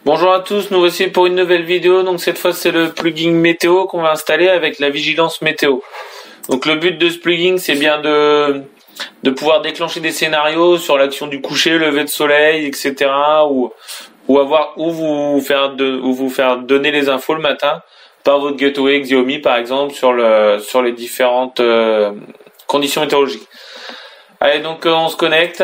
Bonjour à tous, nous voici pour une nouvelle vidéo. Donc cette fois c'est le plugin météo qu'on va installer avec la vigilance météo. Donc le but de ce plugin c'est bien de pouvoir déclencher des scénarios sur l'action du coucher, lever de soleil, etc. ou avoir où vous faire donner les infos le matin par votre gateway Xiaomi par exemple sur les différentes conditions météorologiques. Allez, donc on se connecte.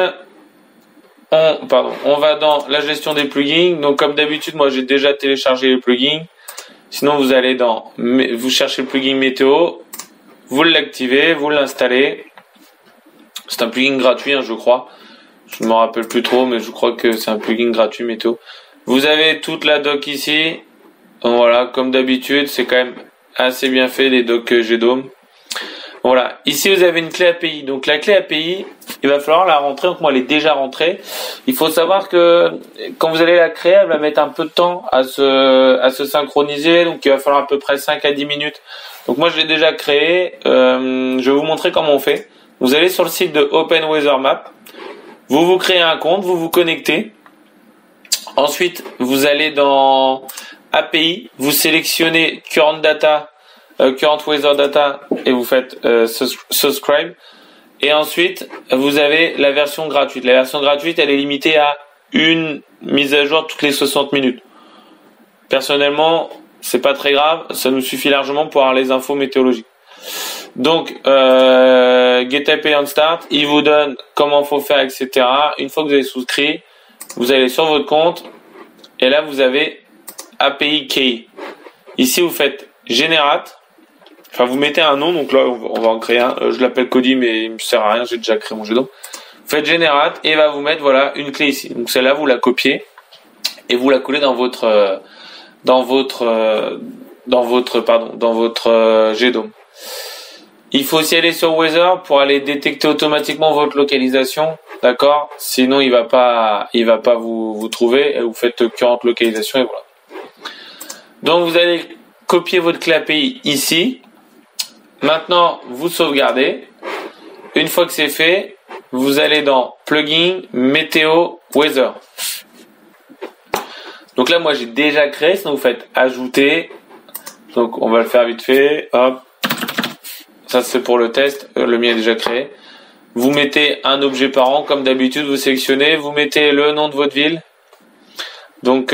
On va dans la gestion des plugins. Donc comme d'habitude, moi j'ai déjà téléchargé les plugins. Sinon vous allez vous cherchez le plugin météo, vous l'activez, vous l'installez. C'est un plugin gratuit, je crois. Je ne me rappelle plus trop, mais je crois que c'est un plugin gratuit météo. Vous avez toute la doc ici. Donc, voilà, comme d'habitude, c'est quand même assez bien fait les docs GDOM. Voilà, ici vous avez une clé API. Donc la clé API, il va falloir la rentrer. Donc moi elle est déjà rentrée. Il faut savoir que quand vous allez la créer, elle va mettre un peu de temps à se synchroniser. Donc il va falloir à peu près 5 à 10 minutes. Donc moi je l'ai déjà créé. Je vais vous montrer comment on fait. Vous allez sur le site de Open Weather Map. Vous créez un compte, vous vous connectez. Ensuite vous allez dans API, vous sélectionnez Current Weather Data et vous faites subscribe. Et ensuite, vous avez la version gratuite. La version gratuite, elle est limitée à une mise à jour toutes les 60 minutes. Personnellement, c'est pas très grave, ça nous suffit largement pour avoir les infos météorologiques. Donc, GetAPI on Start, il vous donne comment faut faire, etc. Une fois que vous avez souscrit, vous allez sur votre compte et là vous avez API Key. Ici, vous faites Generate. Enfin, vous mettez un nom, donc là, on va en créer un. Je l'appelle Cody, mais il me sert à rien, j'ai déjà créé mon GDOM. Vous faites Generate et il va vous mettre, voilà, une clé ici. Donc celle-là, vous la copiez et vous la collez dans votre GDOM. Il faut aussi aller sur Weather pour aller détecter automatiquement votre localisation, d'accord? Sinon, il va pas vous trouver et vous faites current localisation et voilà. Donc, vous allez copier votre clé API ici. Maintenant, vous sauvegardez. Une fois que c'est fait, vous allez dans Plugin, Météo, Weather. Donc là, moi, j'ai déjà créé. Sinon, vous faites Ajouter. Donc, on va le faire vite fait. Hop. Ça, c'est pour le test. Le mien est déjà créé. Vous mettez un objet par an. Comme d'habitude, vous sélectionnez. Vous mettez le nom de votre ville. Donc,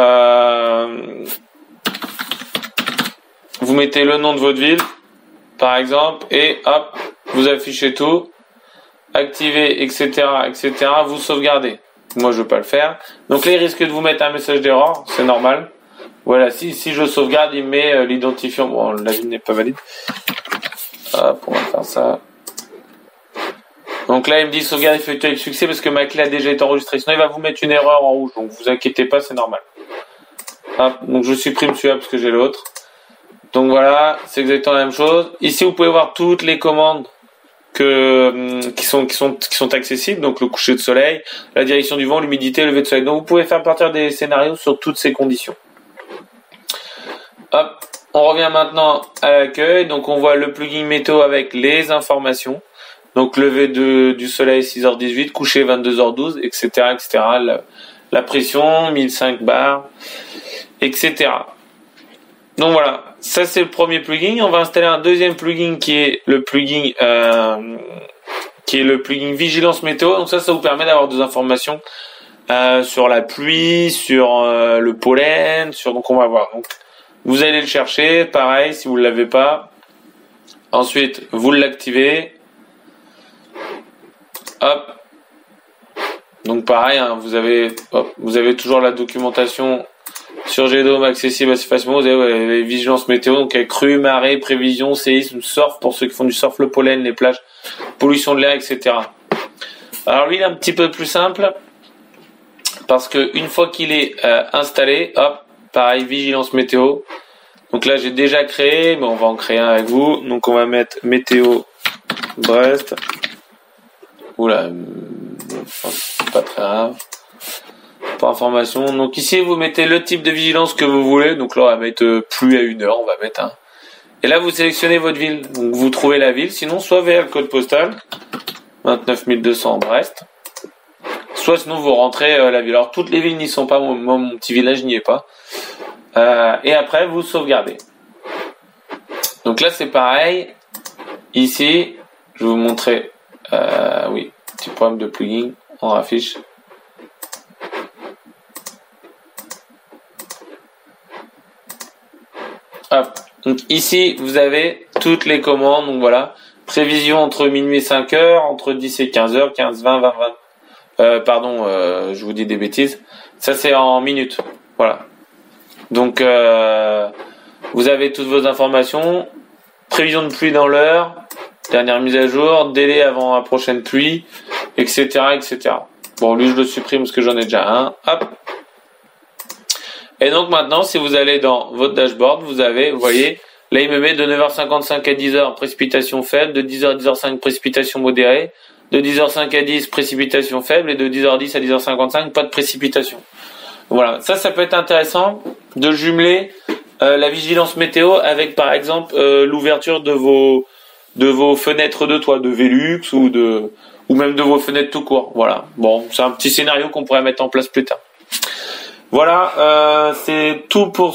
vous mettez le nom de votre ville. Par exemple, et hop, vous affichez tout, activez, etc., etc., vous sauvegardez. Moi, je veux pas le faire. Donc là, il risque de vous mettre un message d'erreur, c'est normal. Voilà, si je sauvegarde, il met l'identifiant. Bon, la ville n'est pas valide. Hop, on va faire ça. Donc là, il me dit sauvegarde effectuée avec succès parce que ma clé a déjà été enregistrée. Sinon, il va vous mettre une erreur en rouge. Donc, vous inquiétez pas, c'est normal. Hop, donc je supprime celui-là parce que j'ai l'autre. Donc voilà, c'est exactement la même chose. Ici, vous pouvez voir toutes les commandes qui sont accessibles. Donc le coucher de soleil, la direction du vent, l'humidité, le lever de soleil. Donc vous pouvez faire partir des scénarios sur toutes ces conditions. Hop, on revient maintenant à l'accueil. Donc on voit le plugin météo avec les informations. Donc lever du soleil 6h18, coucher 22h12, etc., etc. La pression 1005 bars, etc. Donc voilà, ça c'est le premier plugin. On va installer un deuxième plugin qui est le plugin vigilance météo. Donc ça vous permet d'avoir des informations sur la pluie, sur le pollen, donc on va voir. Donc vous allez le chercher, pareil si vous ne l'avez pas. Ensuite vous l'activez. Hop. Donc pareil, vous avez toujours la documentation. Sur GDOM accessible assez facilement, vous avez les vigilances météo, donc avec crue, marée, prévision, séisme, surf, pour ceux qui font du surf, le pollen, les plages, pollution de l'air, etc. Alors lui, il est un petit peu plus simple, parce que une fois qu'il est installé, hop, pareil, vigilance météo. Donc là, j'ai déjà créé, mais on va en créer un avec vous. Donc on va mettre météo Brest. Oula, c'est pas très grave. Pour information. Donc ici, vous mettez le type de vigilance que vous voulez. Donc là, on va mettre pluie à 1 heure. On va mettre un. Et là, vous sélectionnez votre ville. Donc vous trouvez la ville. Sinon, soit via le code postal 29 200 Brest. soit sinon vous rentrez la ville. Alors toutes les villes n'y sont pas, moi mon petit village n'y est pas. Et après vous sauvegardez. Donc là c'est pareil. Ici, je vais vous montrer. Oui, petit problème de plugin. On raffiche. Hop. Donc ici vous avez toutes les commandes. Donc voilà. Prévision entre minuit et 5 heures, entre 10 et 15 heures, 15, 20, 20, 20. Je vous dis des bêtises. Ça c'est en minutes. Voilà. Donc vous avez toutes vos informations. Prévision de pluie dans l'heure, dernière mise à jour, délai avant la prochaine pluie, etc., etc. Bon, lui je le supprime parce que j'en ai déjà un. Hop. Et donc maintenant, si vous allez dans votre dashboard, vous voyez, là il me met de 9h55 à 10h précipitation faible, de 10h à 10h05 précipitation modérée, de 10h05 à 10 précipitation faible et de 10h10 à 10h55 pas de précipitation. Voilà, ça peut être intéressant de jumeler la vigilance météo avec par exemple l'ouverture de vos fenêtres de toit, de Velux ou même de vos fenêtres tout court. Voilà. Bon, c'est un petit scénario qu'on pourrait mettre en place plus tard. Voilà, c'est tout pour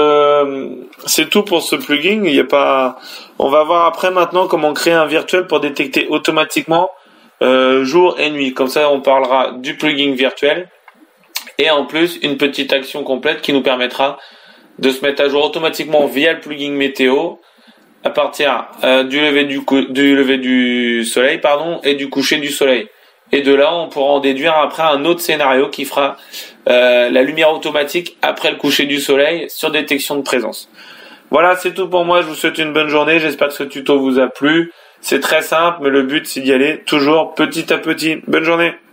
ce plugin. Il y a pas. On va voir après maintenant comment créer un virtuel pour détecter automatiquement jour et nuit. Comme ça, on parlera du plugin virtuel et en plus une petite action complète qui nous permettra de se mettre à jour automatiquement via le plugin météo à partir du lever du soleil et du coucher du soleil. Et de là, on pourra en déduire après un autre scénario qui fera la lumière automatique après le coucher du soleil sur détection de présence. Voilà, c'est tout pour moi. Je vous souhaite une bonne journée. J'espère que ce tuto vous a plu. C'est très simple, mais le but c'est d'y aller toujours petit à petit. Bonne journée.